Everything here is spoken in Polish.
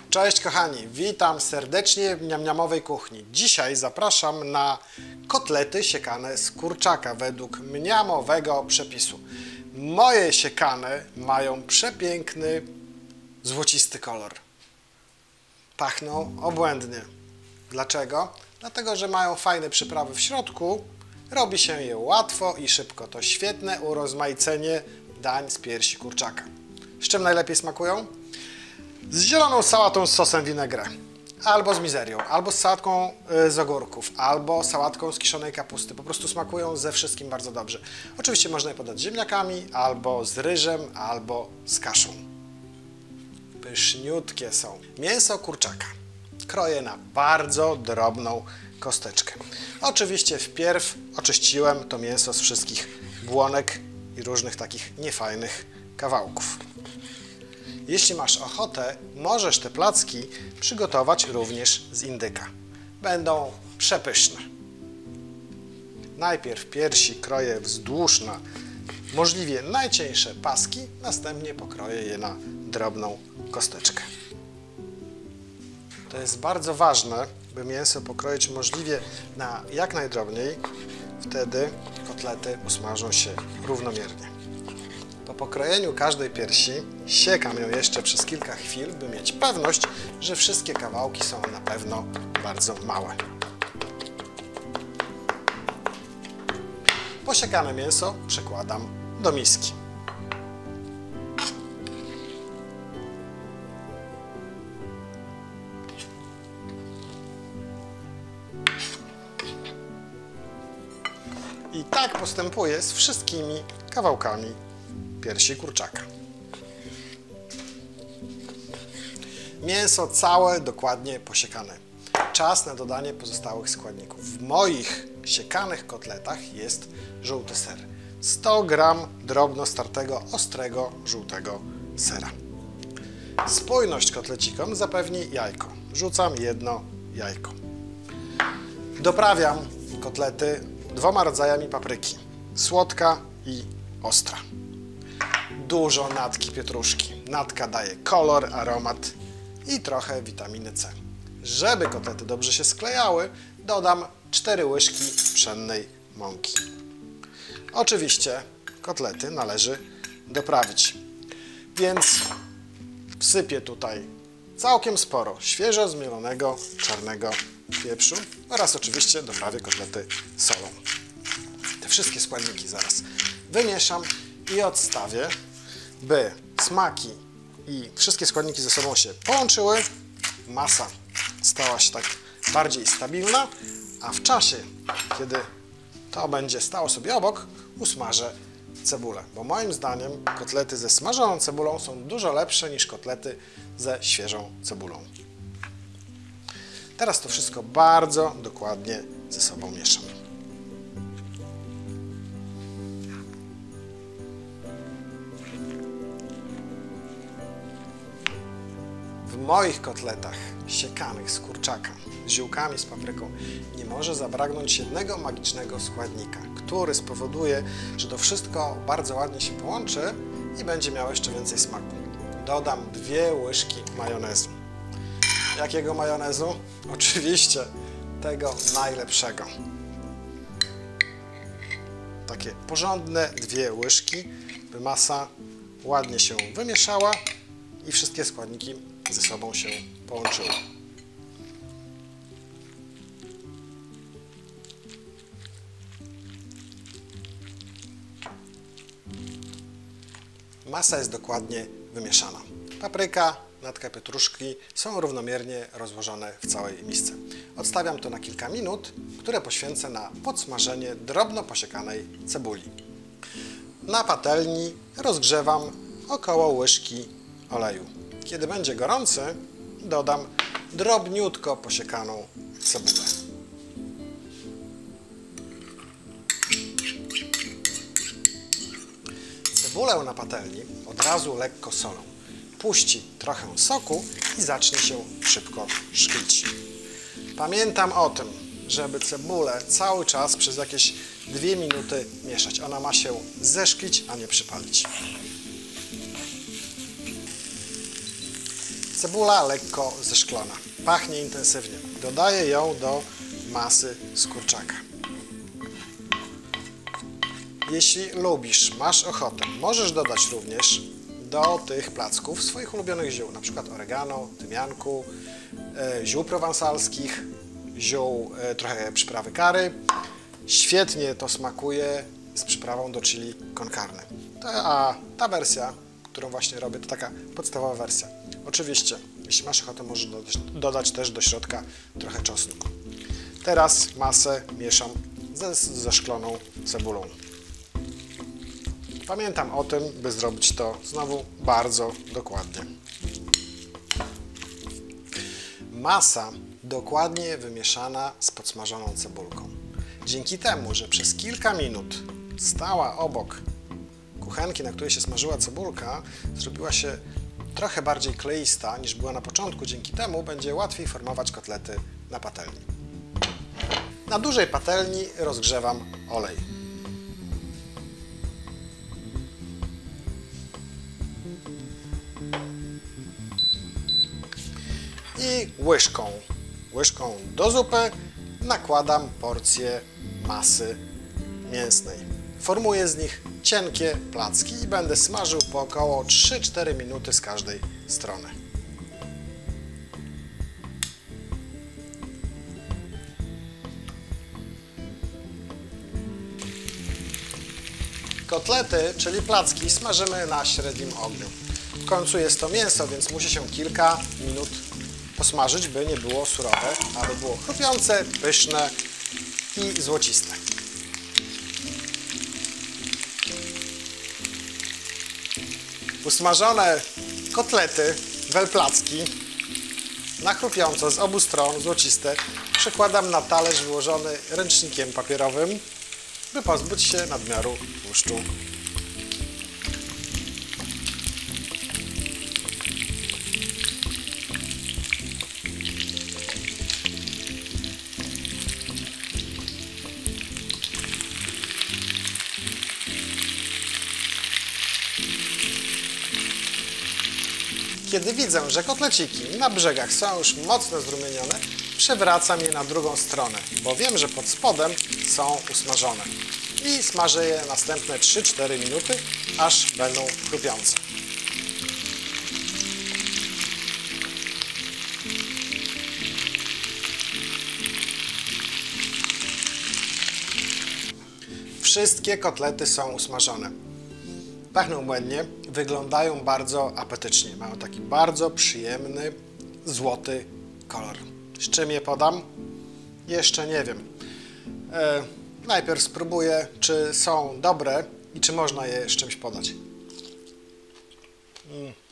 Cześć kochani, witam serdecznie w mniamniamowej kuchni. Dzisiaj zapraszam na kotlety siekane z kurczaka według mniamowego przepisu. Moje siekane mają przepiękny, złocisty kolor. Pachną obłędnie. Dlaczego? Dlatego, że mają fajne przyprawy w środku. Robi się je łatwo i szybko. To świetne urozmaicenie dań z piersi kurczaka. Z czym najlepiej smakują? Z zieloną sałatą z sosem vinaigrette, albo z mizerią, albo z sałatką z ogórków, albo sałatką z kiszonej kapusty. Po prostu smakują ze wszystkim bardzo dobrze. Oczywiście można je podać z ziemniakami, albo z ryżem, albo z kaszą. Pyszniutkie są. Mięso kurczaka kroję na bardzo drobną kosteczkę. Oczywiście wpierw oczyściłem to mięso z wszystkich błonek i różnych takich niefajnych kawałków. Jeśli masz ochotę, możesz te placki przygotować również z indyka. Będą przepyszne. Najpierw piersi kroję wzdłuż na możliwie najcieńsze paski, następnie pokroję je na drobną kosteczkę. To jest bardzo ważne, by mięso pokroić możliwie na jak najdrobniej, wtedy kotlety usmażą się równomiernie. Po pokrojeniu każdej piersi siekam ją jeszcze przez kilka chwil, by mieć pewność, że wszystkie kawałki są na pewno bardzo małe. Posiekane mięso przekładam do miski. I tak postępuję z wszystkimi kawałkami piersi kurczaka. Mięso całe, dokładnie posiekane. Czas na dodanie pozostałych składników. W moich siekanych kotletach jest żółty ser. 100 g drobno startego, ostrego, żółtego sera. Spójność kotlecikom zapewni jajko. Wrzucam jedno jajko. Doprawiam kotlety 2 rodzajami papryki. Słodka i ostra. Dużo natki pietruszki. Natka daje kolor, aromat i trochę witaminy C. Żeby kotlety dobrze się sklejały, dodam 4 łyżki pszennej mąki. Oczywiście kotlety należy doprawić, więc wsypię tutaj całkiem sporo świeżo zmielonego czarnego pieprzu oraz oczywiście doprawię kotlety solą. Te wszystkie składniki zaraz wymieszam i odstawię, by smaki i wszystkie składniki ze sobą się połączyły, masa stała się tak bardziej stabilna, a w czasie, kiedy to będzie stało sobie obok, usmażę cebulę, bo moim zdaniem kotlety ze smażoną cebulą są dużo lepsze niż kotlety ze świeżą cebulą. Teraz to wszystko bardzo dokładnie ze sobą mieszam. W moich kotletach siekanych z kurczaka, z ziółkami, z papryką nie może zabraknąć jednego magicznego składnika, który spowoduje, że to wszystko bardzo ładnie się połączy i będzie miało jeszcze więcej smaku. Dodam 2 łyżki majonezu. Jakiego majonezu? Oczywiście tego najlepszego. Takie porządne 2 łyżki, by masa ładnie się wymieszała i wszystkie składniki ze sobą się połączyły. Masa jest dokładnie wymieszana. Papryka, natka pietruszki są równomiernie rozłożone w całej misce. Odstawiam to na kilka minut, które poświęcę na podsmażenie drobno posiekanej cebuli. Na patelni rozgrzewam około łyżki oleju. Kiedy będzie gorący, dodam drobniutko posiekaną cebulę. Cebulę na patelni od razu lekko solą. Puści trochę soku i zacznie się szybko szklić. Pamiętam o tym, żeby cebulę cały czas przez jakieś 2 minuty mieszać. Ona ma się zeszklić, a nie przypalić. Cebula lekko zeszklona, pachnie intensywnie. Dodaję ją do masy z kurczaka. Jeśli lubisz, masz ochotę, możesz dodać również do tych placków swoich ulubionych ziół, na przykład oregano, tymianku, ziół prowansalskich, ziół, trochę przyprawy curry. Świetnie to smakuje z przyprawą do chili con carne. A ta wersja, którą właśnie robię, to taka podstawowa wersja. Oczywiście, jeśli masz ochotę, możesz dodać też do środka trochę czosnku. Teraz masę mieszam ze zeszkloną cebulą. Pamiętam o tym, by zrobić to znowu bardzo dokładnie. Masa dokładnie wymieszana z podsmażoną cebulką. Dzięki temu, że przez kilka minut stała obok kuchenki, na której się smażyła cebulka, zrobiła się trochę bardziej kleista niż była na początku. Dzięki temu będzie łatwiej formować kotlety na patelni. Na dużej patelni rozgrzewam olej. I łyżką do zupy nakładam porcję masy mięsnej. Formuję z nich cienkie placki i będę smażył po około 3-4 minuty z każdej strony. Kotlety, czyli placki, smażymy na średnim ogniu. W końcu jest to mięso, więc musi się kilka minut posmażyć, by nie było surowe, aby było chrupiące, pyszne i złociste. Usmażone kotlety, welplacki, na chrupiąco z obu stron, złociste, przekładam na talerz wyłożony ręcznikiem papierowym, by pozbyć się nadmiaru tłuszczu. Kiedy widzę, że kotleciki na brzegach są już mocno zrumienione, przewracam je na drugą stronę, bo wiem, że pod spodem są usmażone. I smażę je następne 3-4 minuty, aż będą chrupiące. Wszystkie kotlety są usmażone. Pachną błędnie, wyglądają bardzo apetycznie. Mają taki bardzo przyjemny, złoty kolor. Z czym je podam? Jeszcze nie wiem. Najpierw spróbuję, czy są dobre i czy można je z czymś podać.